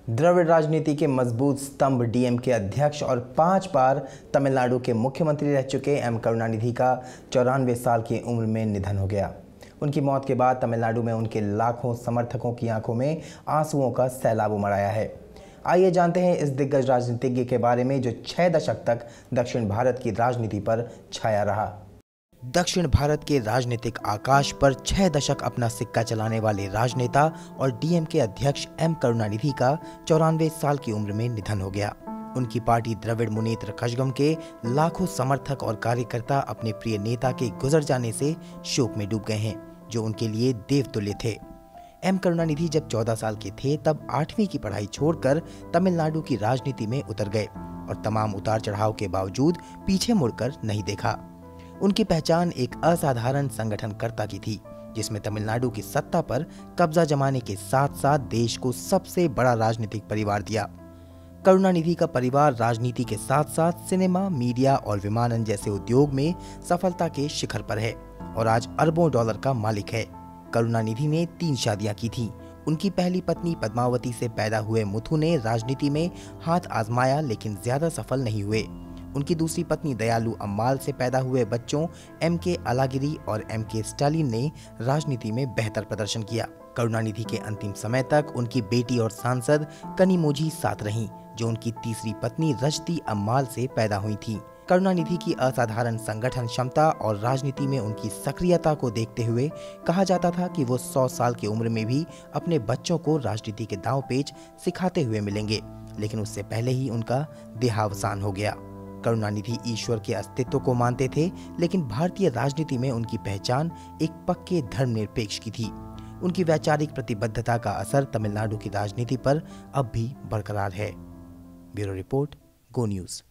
द्रविड़ राजनीति के मजबूत स्तंभ डीएमके अध्यक्ष और 5 बार तमिलनाडु के मुख्यमंत्री रह चुके एम करुणानिधि का 94 साल की उम्र में निधन हो गया। उनकी मौत के बाद तमिलनाडु में उनके लाखों समर्थकों की आंखों में आंसुओं का सैलाब उमड़ आया है। आइए जानते हैं इस दिग्गज राजनीतिज्ञ के बारे में जो 6 दशक तक दक्षिण भारत की राजनीति पर छाया रहा। दक्षिण भारत के राजनीतिक आकाश पर 6 दशक अपना सिक्का चलाने वाले राजनेता और डीएमके अध्यक्ष एम करुणानिधि का 94 साल की उम्र में निधन हो गया। उनकी पार्टी द्रविड़ मुनेत्र कझगम के लाखों समर्थक और कार्यकर्ता अपने प्रिय नेता के गुजर जाने से शोक में डूब गए हैं, जो उनके लिए देवतुल्य थे। एम करुणानिधि जब 14 साल के थे तब 8वीं की पढ़ाई छोड़कर तमिलनाडु की राजनीति में उतर गए और तमाम उतार चढ़ाव के बावजूद पीछे मुड़कर नहीं देखा। उनकी पहचान एक असाधारण संगठनकर्ता की थी, जिसमें तमिलनाडु की सत्ता पर कब्जा जमाने के साथ साथ देश को सबसे बड़ा राजनीतिक परिवार दिया। करुणानिधि का परिवार राजनीति के साथ साथ सिनेमा, मीडिया और विमानन जैसे उद्योग में सफलता के शिखर पर है और आज अरबों डॉलर का मालिक है। करुणानिधि ने 3 शादियां की थी। उनकी पहली पत्नी पद्मावती से पैदा हुए मुथु ने राजनीति में हाथ आजमाया लेकिन ज्यादा सफल नहीं हुए। उनकी दूसरी पत्नी दयालु अम्माल से पैदा हुए बच्चों एमके अलागिरी और एमके स्टालिन ने राजनीति में बेहतर प्रदर्शन किया। करुणानिधि के अंतिम समय तक उनकी बेटी और सांसद कनिमोझी साथ रहीं, जो उनकी तीसरी पत्नी रजती अम्माल से पैदा हुई थी। करुणानिधि की असाधारण संगठन क्षमता और राजनीति में उनकी सक्रियता को देखते हुए कहा जाता था कि वो 100 साल की उम्र में भी अपने बच्चों को राजनीति के दांव पेच सिखाते हुए मिलेंगे, लेकिन उससे पहले ही उनका देहावसान हो गया। करुणानिधि ईश्वर के अस्तित्व को मानते थे, लेकिन भारतीय राजनीति में उनकी पहचान एक पक्के धर्मनिरपेक्ष की थी। उनकी वैचारिक प्रतिबद्धता का असर तमिलनाडु की राजनीति पर अब भी बरकरार है। Bureau report, go news.